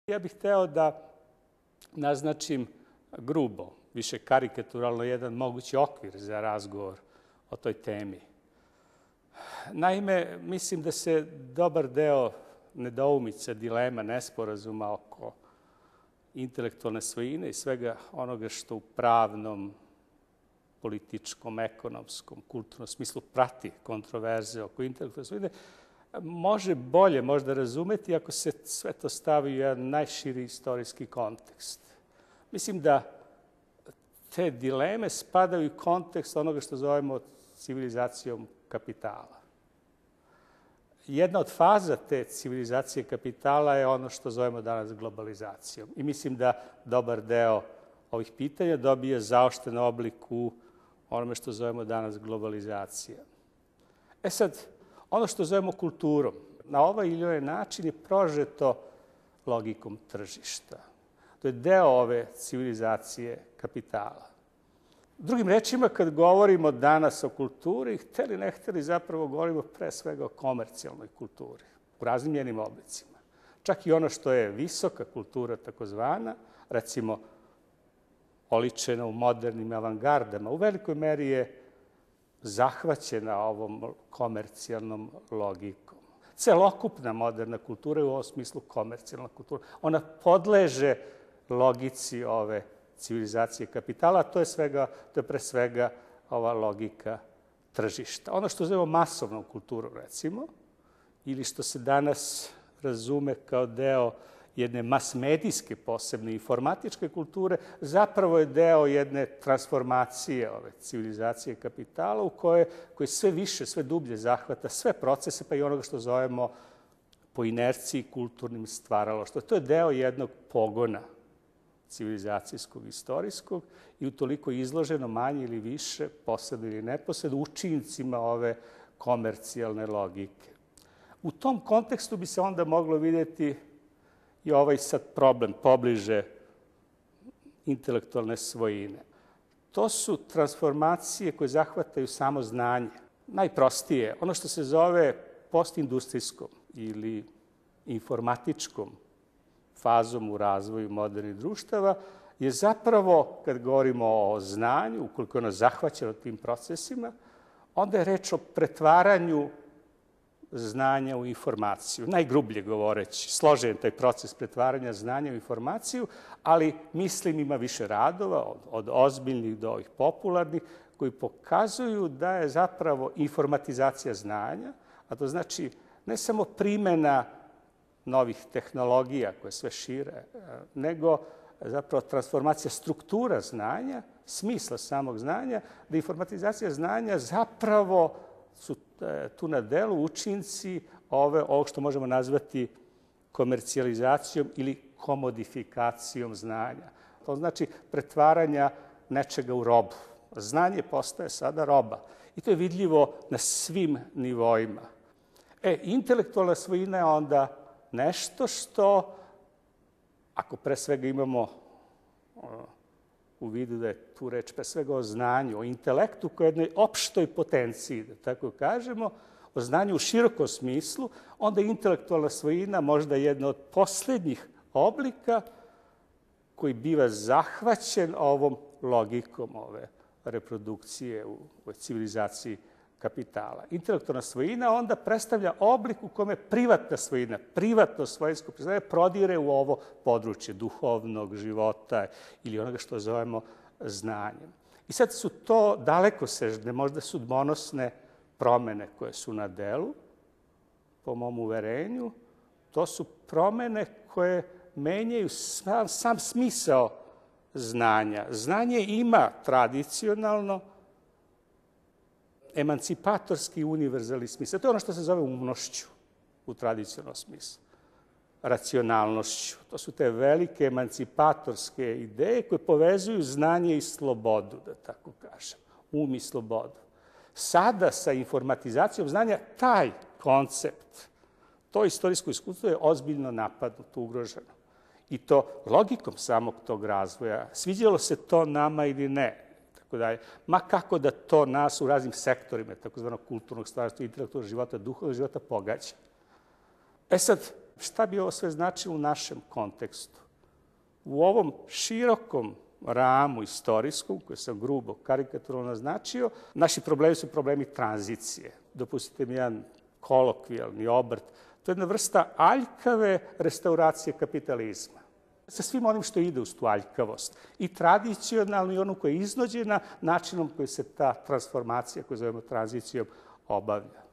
Ja bih hteo da naznačim grubo, više karikaturalno, jedan mogući okvir za razgovor o toj temi. Naime, mislim da se dobar deo nedoumica, dilema, nesporazuma oko intelektualne svojine i svega onoga što u pravnom, političkom, ekonomskom, kulturnom smislu prati kontroverze oko intelektualne svojine, može bolje možda razumeti ako se sve to stavi u jedan najširi istorijski kontekst. Mislim da te dileme spadaju u kontekst onoga što zovemo civilizacijom kapitala. Jedna od faza te civilizacije kapitala je ono što zovemo danas globalizacijom. I mislim da dobar deo ovih pitanja dobije zaošten oblik u onome što zovemo danas globalizacija. Sad, ono što zovemo kulturom, na ovaj ili onaj način je prožeto logikom tržišta. To je deo ove civilizacije kapitala. Drugim rečima, kad govorimo danas o kulturi, hteli ne hteli, zapravo govorimo pre svega o komercijalnoj kulturi, u raznim njenim oblicima. Čak i ono što je visoka kultura, takozvana, recimo oličena u modernim avangardama, u velikoj meri je zahvaćena ovom komercijalnom logikom. Celokupna moderna kultura je u ovom smislu komercijalna kultura. Ona podleže logici ove civilizacije kapitala, a to je pre svega ova logika tržišta. Ono što zovemo masovnom kulturom, recimo, ili što se danas razume kao deo jedne masmedijske, posebne informatičke kulture, zapravo je deo jedne transformacije ove civilizacije kapitala u koje sve više, sve dublje zahvata sve procese, pa i onoga što zovemo po inerciji kulturnim stvaralaštvom. To je deo jednog pogona civilizacijskog, istorijskog i utoliko izloženo manje ili više, posredno ili neposredno, učincima ove komercijalne logike. U tom kontekstu bi se onda moglo vidjeti i ovaj sad problem pobliže intelektualne svojine. To su transformacije koje zahvataju samo znanje. Najprostije, ono što se zove postindustrijskom ili informatičkom fazom u razvoju modernih društava, je zapravo, kad govorimo o znanju, ukoliko je ono zahvaćeno tim procesima, onda je reč o pretvaranju znanja u informaciju. Najgrublje govoreći, složen taj proces pretvaranja znanja u informaciju, ali mislim ima više radova, od ozbiljnih do ovih popularnih, koji pokazuju da je zapravo informatizacija znanja, a to znači ne samo primjena novih tehnologija koje sve šire, nego zapravo transformacija struktura znanja, smisla samog znanja, da informatizacija znanja zapravo su tu na delu učinci ovog što možemo nazvati komercijalizacijom ili komodifikacijom znanja. To znači pretvaranja nečega u robu. Znanje postaje sada roba i to je vidljivo na svim nivoima. Intelektualna svojina je onda nešto što, ako pre svega imamo u vidu da je tu reč pre svega o znanju, o intelektu kao jednoj opštoj potenciji, da tako kažemo, o znanju u širokom smislu, onda je intelektualna svojina možda jedna od poslednjih oblika koji biva zahvaćen ovom logikom ove reprodukcije u civilizaciji kapitala. Intelektualna svojina onda predstavlja oblik u kome privatna svojina, privatno svojinsko priznanje prodire u ovo područje duhovnog života ili onoga što zovemo znanjem. I sad su to dalekosežne, možda sudbonosne promene koje su na delu, po mom uverenju. To su promene koje menjaju sam smisao znanja. Znanje ima tradicionalno emancipatorski univerzalni smisao. To je ono što se zove umnošću u tradicionalnom smislu. Racionalnošću. To su te velike emancipatorske ideje koje povezuju znanje i slobodu, da tako kažem. Um i slobodu. Sada sa informatizacijom znanja taj koncept, to istorijsko iskustvo je ozbiljno napadnuto, ugroženo. I to logikom samog tog razvoja. Sviđalo se to nama ili ne. Ma kako da to nas u raznim sektorima, takozvanog kulturnog stvarstva, intelektualnog života, duhovnog života pogađa. Sad, Šta bi ovo sve značilo u našem kontekstu? U ovom širokom ramu istorijskom, koje sam grubo karikaturalno naznačio, naši problemi su problemi tranzicije. Dopustite mi jedan kolokvijalni obrt. To je jedna vrsta aljkave restauracije kapitalizma. Sa svim onim što ide uz tu aljkavost. I tradicionalno i onu koja je iznuđena načinom koji se ta transformacija, koju zovemo tranzicijom, obavlja.